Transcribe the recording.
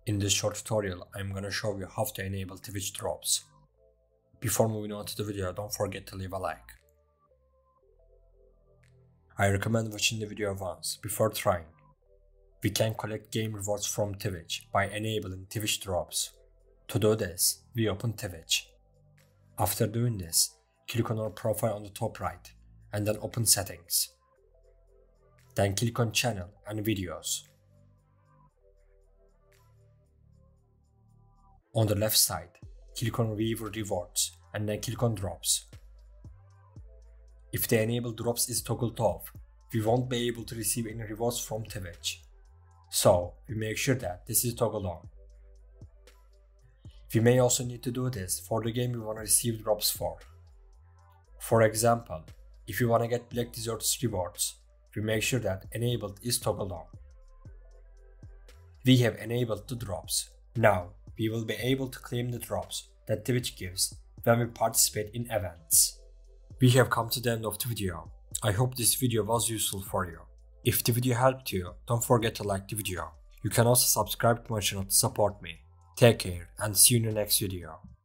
In this short tutorial, I'm gonna show you how to enable Twitch drops. Before moving on to the video, don't forget to leave a like. I recommend watching the video once before trying. We can collect game rewards from Twitch by enabling Twitch drops. To do this, we open Twitch. After doing this, click on our profile on the top right and then open settings. Then click on channel and videos. On the left side, click on viewer rewards and then click on drops. If the enable drops is toggled off, we won't be able to receive any rewards from Twitch. So we make sure that this is toggled on. We may also need to do this for the game we want to receive drops for. For example, if you want to get Black Desserts rewards, we make sure that enabled is toggled on. We have enabled the drops. Now we will be able to claim the drops that Twitch gives when we participate in events. We have come to the end of the video. I hope this video was useful for you. If the video helped you, don't forget to like the video. You can also subscribe to my channel to support me. Take care and see you in the next video.